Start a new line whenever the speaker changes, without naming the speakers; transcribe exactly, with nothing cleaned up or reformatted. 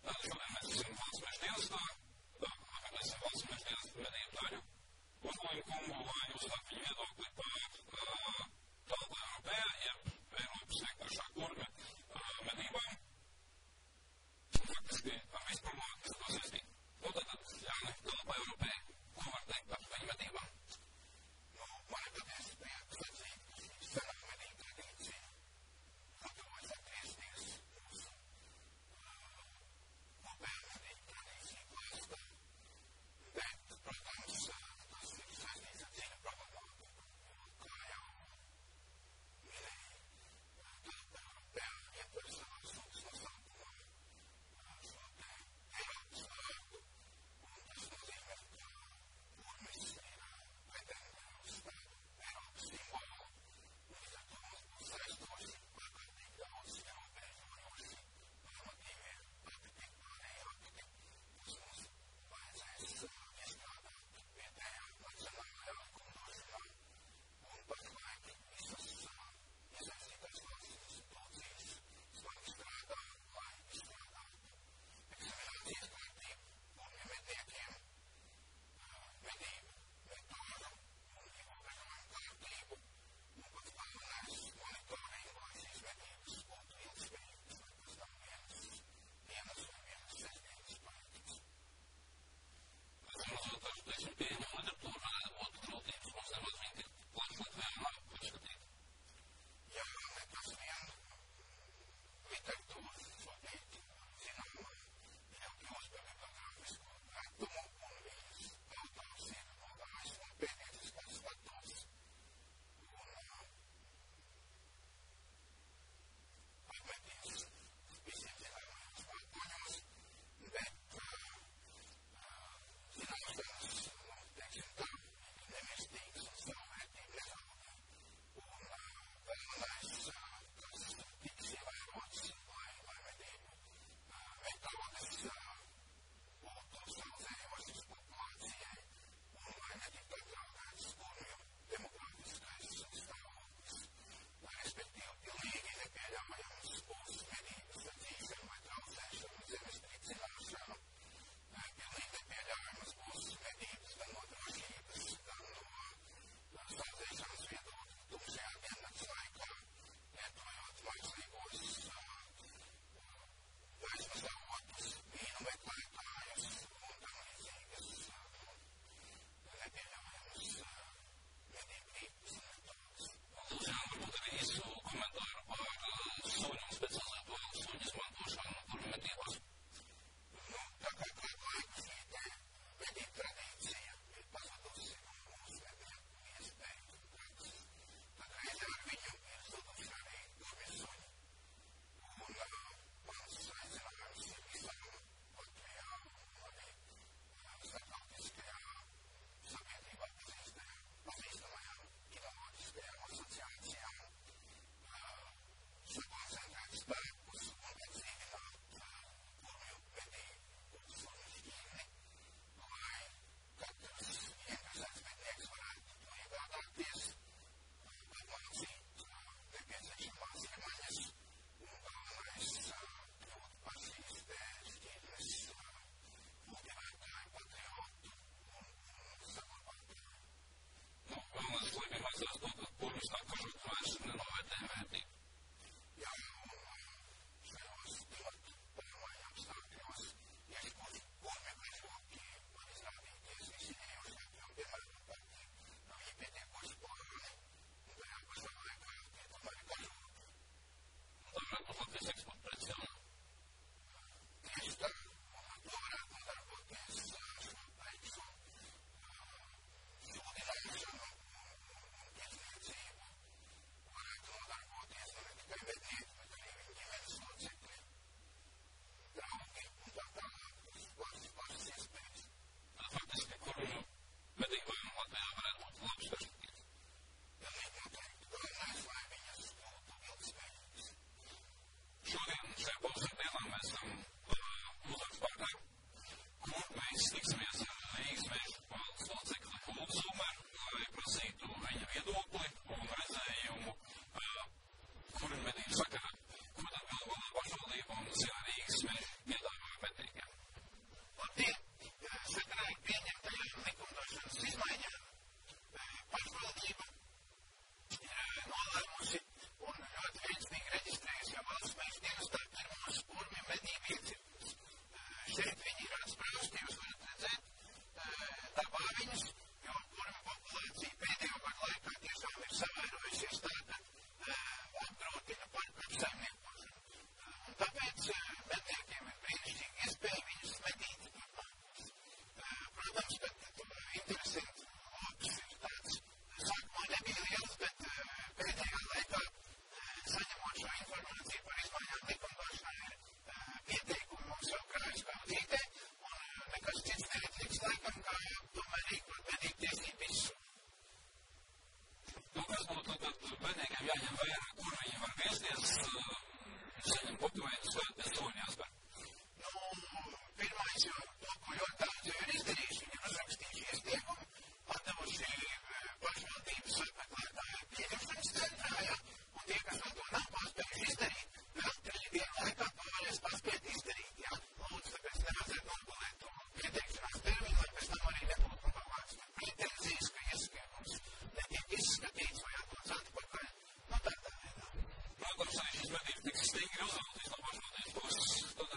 Šodien mēs esam valsts meža dienestā, mēs esam valsts meža dienesta medību daļu. Uzlūju kungu, lai uzdāk viņu viedokli par Telpa Eiropea, jeb Eiropas vienkāršā kurme medībām. Faktiski ar vispārmāk, kas to saistīt. Nu, tad, Jāni, Telpa Eiropea, ko var teikt par viņu medībām?
Nu, man ir patiesi prieks atzīt senā medību tradīciju, gatavojas atgriezties mūsu kopējā medību tradīciju klāstā. Bet, protams, tas ir saistīts ar dziļu problemātiku. informācija par izmaiņām likumdošanā ir uh, pieteikumi mums jau krājas kaudzītē, un uh, nekas cits neatliks laikam, kā tomēr rīkot medību tiesību izsūdu.
Nu, kas būtu tad medniekiem jāņem vērā, kur viņi var griezties, uh, saņem putuvētas vai pilsoņās, bet?
Nu, pirmais jau to, ko ļoti daudz jau ir izdarījuši, viņi ir uzrakstījuši iesniegumu, atdevuši pašvaldības apmeklētāju pieņemšanas centrā, ja, un tie, kas vēl to nav paspējuši izdarīt, vēl trīs dienu laikā pavarēs paspēt izdarīt, ja. Lūdzu, tāpēc nevajadzētu nogulēt to pieteikšanās terminu, lai pēc tam arī nebūtu kaut kāds pretenzijas, ka iesniegums netiek izskatīts vai atdots atpakaļ. Nu, tādā veidā.
Protams, arī šis medības tiks stingri uzraudzīts no pašvaldības puses, tad